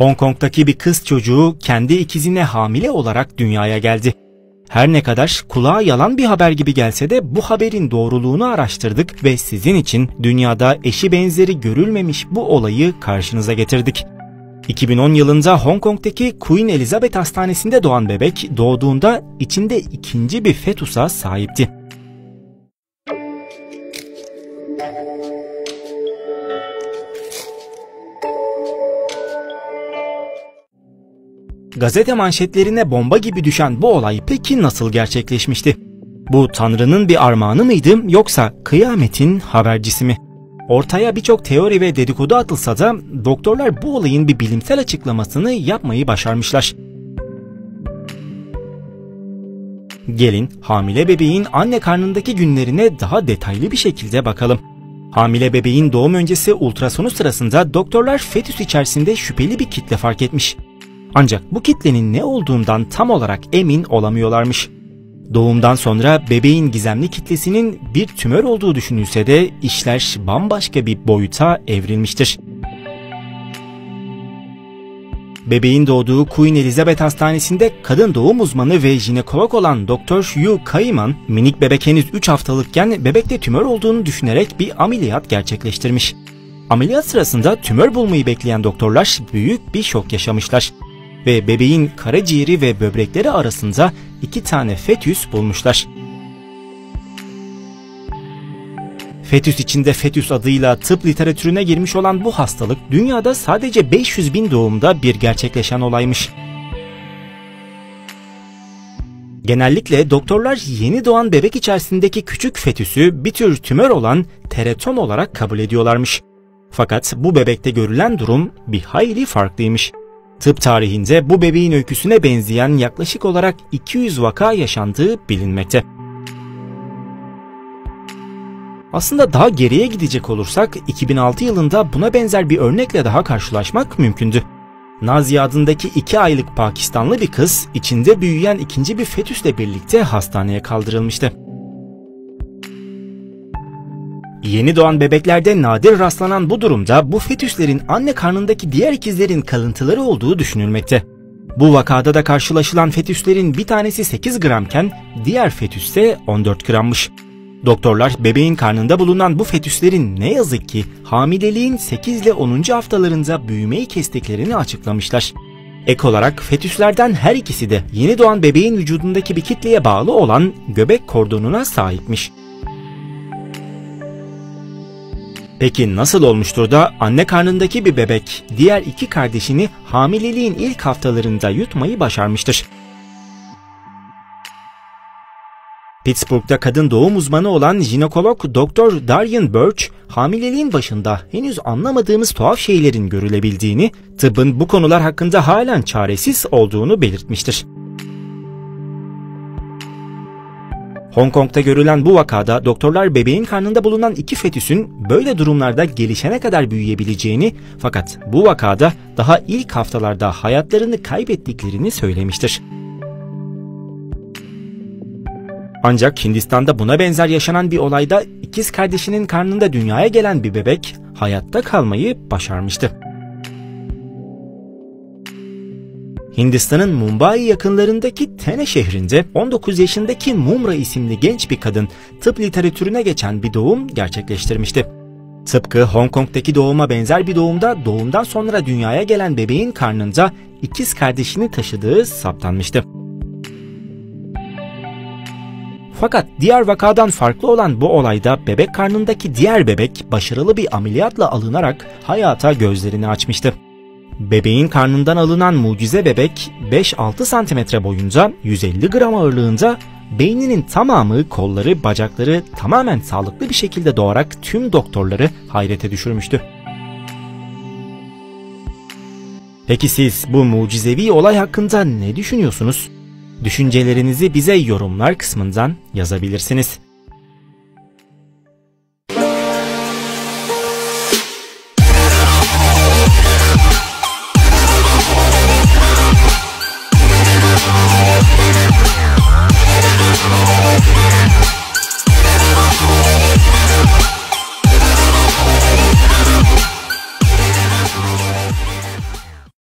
Hong Kong'daki bir kız çocuğu kendi ikizine hamile olarak dünyaya geldi. Her ne kadar kulağa yalan bir haber gibi gelse de bu haberin doğruluğunu araştırdık ve sizin için dünyada eşi benzeri görülmemiş bu olayı karşınıza getirdik. 2010 yılında Hong Kong'daki Queen Elizabeth Hastanesi'nde doğan bebek doğduğunda içinde ikinci bir fetüsa sahipti. Gazete manşetlerine bomba gibi düşen bu olay peki nasıl gerçekleşmişti? Bu Tanrı'nın bir armağanı mıydı yoksa kıyametin habercisi mi? Ortaya birçok teori ve dedikodu atılsa da doktorlar bu olayın bir bilimsel açıklamasını yapmayı başarmışlar. Gelin hamile bebeğin anne karnındaki günlerine daha detaylı bir şekilde bakalım. Hamile bebeğin doğum öncesi ultrasonu sırasında doktorlar fetüs içerisinde şüpheli bir kitle fark etmiş. Ancak bu kitlenin ne olduğundan tam olarak emin olamıyorlarmış. Doğumdan sonra bebeğin gizemli kitlesinin bir tümör olduğu düşünülse de işler bambaşka bir boyuta evrilmiştir. Bebeğin doğduğu Queen Elizabeth Hastanesi'nde kadın doğum uzmanı ve jinekolog olan Dr. Yu Kaiman, minik bebek henüz 3 haftalıkken bebekte tümör olduğunu düşünerek bir ameliyat gerçekleştirmiş. Ameliyat sırasında tümör bulmayı bekleyen doktorlar büyük bir şok yaşamışlar ve bebeğin karaciğeri ve böbrekleri arasında 2 tane fetüs bulmuşlar. Fetüs içinde fetüs adıyla tıp literatürüne girmiş olan bu hastalık dünyada sadece 500.000 doğumda bir gerçekleşen olaymış. Genellikle doktorlar yeni doğan bebek içerisindeki küçük fetüsü bir tür tümör olan teratom olarak kabul ediyorlarmış. Fakat bu bebekte görülen durum bir hayli farklıymış. Tıp tarihinde bu bebeğin öyküsüne benzeyen yaklaşık olarak 200 vaka yaşandığı bilinmekte. Aslında daha geriye gidecek olursak 2006 yılında buna benzer bir örnekle daha karşılaşmak mümkündü. Naziye adındaki 2 aylık Pakistanlı bir kız içinde büyüyen ikinci bir fetüsle birlikte hastaneye kaldırılmıştı. Yeni doğan bebeklerde nadir rastlanan bu durumda bu fetüslerin anne karnındaki diğer ikizlerin kalıntıları olduğu düşünülmekte. Bu vakada da karşılaşılan fetüslerin bir tanesi 8 gramken diğer fetüs ise 14 grammış. Doktorlar bebeğin karnında bulunan bu fetüslerin ne yazık ki hamileliğin 8 ile 10. haftalarında büyümeyi kestiklerini açıklamışlar. Ek olarak fetüslerden her ikisi de yeni doğan bebeğin vücudundaki bir kitleye bağlı olan göbek kordonuna sahipmiş. Peki nasıl olmuştur da anne karnındaki bir bebek diğer 2 kardeşini hamileliğin ilk haftalarında yutmayı başarmıştır? Pittsburgh'da kadın doğum uzmanı olan jinekolog Dr. Darian Birch, hamileliğin başında henüz anlamadığımız tuhaf şeylerin görülebildiğini, tıbbın bu konular hakkında halen çaresiz olduğunu belirtmiştir. Hong Kong'da görülen bu vakada doktorlar bebeğin karnında bulunan 2 fetüsün böyle durumlarda gelişene kadar büyüyebileceğini fakat bu vakada daha ilk haftalarda hayatlarını kaybettiklerini söylemiştir. Ancak Hindistan'da buna benzer yaşanan bir olayda ikiz kardeşinin karnında dünyaya gelen bir bebek hayatta kalmayı başarmıştı. Hindistan'ın Mumbai yakınlarındaki Thane şehrinde 19 yaşındaki Mumra isimli genç bir kadın tıp literatürüne geçen bir doğum gerçekleştirmişti. Tıpkı Hong Kong'daki doğuma benzer bir doğumda doğumdan sonra dünyaya gelen bebeğin karnında ikiz kardeşini taşıdığı saptanmıştı. Fakat diğer vakadan farklı olan bu olayda bebek karnındaki diğer bebek başarılı bir ameliyatla alınarak hayata gözlerini açmıştı. Bebeğin karnından alınan mucize bebek 5-6 santimetre boyunca 150 gram ağırlığında beyninin tamamı, kolları, bacakları tamamen sağlıklı bir şekilde doğarak tüm doktorları hayrete düşürmüştü. Peki siz bu mucizevi olay hakkında ne düşünüyorsunuz? Düşüncelerinizi bize yorumlar kısmından yazabilirsiniz.